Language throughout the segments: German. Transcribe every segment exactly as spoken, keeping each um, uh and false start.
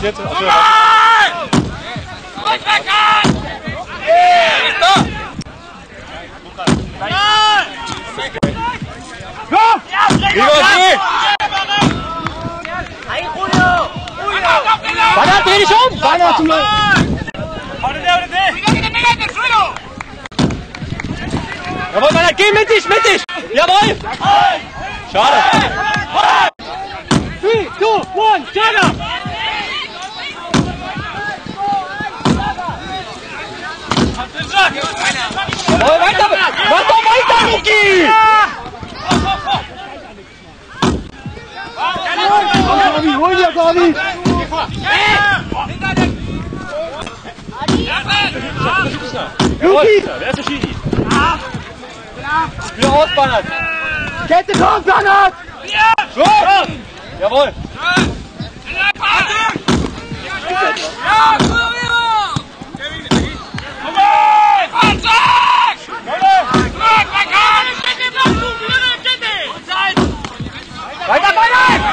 Was jetzt? Achso, Banner, dreh dich um! Banner zum Neuen! Jawohl, Banner, geh mittig, mittig! Jawohl! Schade! three, two, one, Jagger! Jawohl, weiter! Mach doch weiter, Niki! Gabi, hol dir, Gabi! Luki! wer ist der Schiri? Wieder aus, Bannert! Kette kommt, Bannert! So! Jawohl! Weiter, Bannert!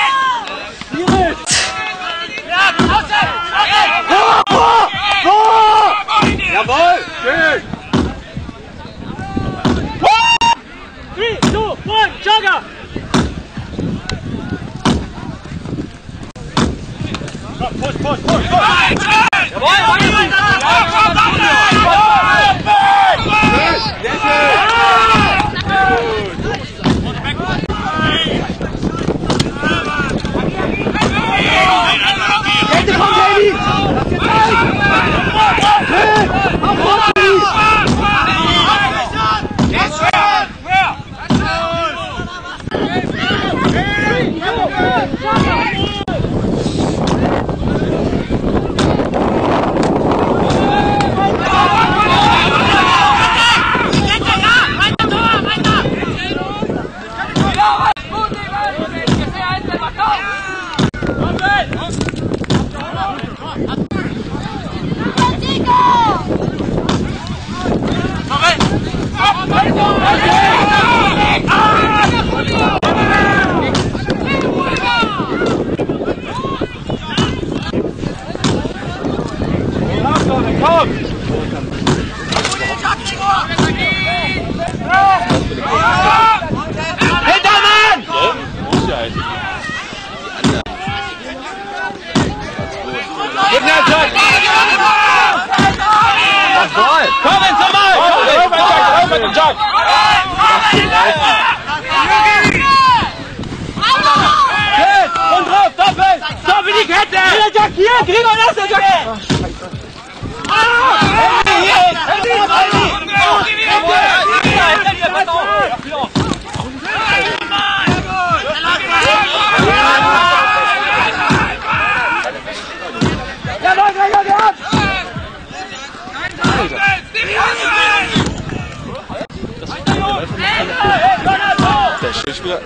Jawohl! Schön! three, two, one, Jagger! Push, push, push, push! Jawohl! Kette kommt, Baby! Hier, Gregor, lass den Jack! Ach, scheiße. Ah! Handy, Handy, Handy! Jawohl, Gregor, gehabt! Der Schildspieler.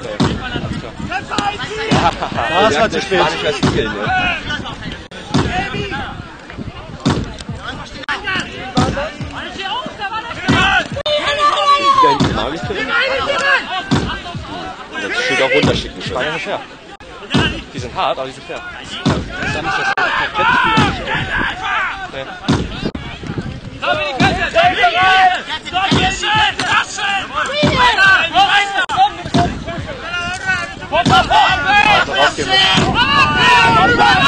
Das war zu spät. Nicht mehr spielen, ne? Das steht auch runterschicken. Die Spanien ist fair. Die sind hart, aber die sind fair. Das ist dann nicht das Kettenspiel. Also rausgehen.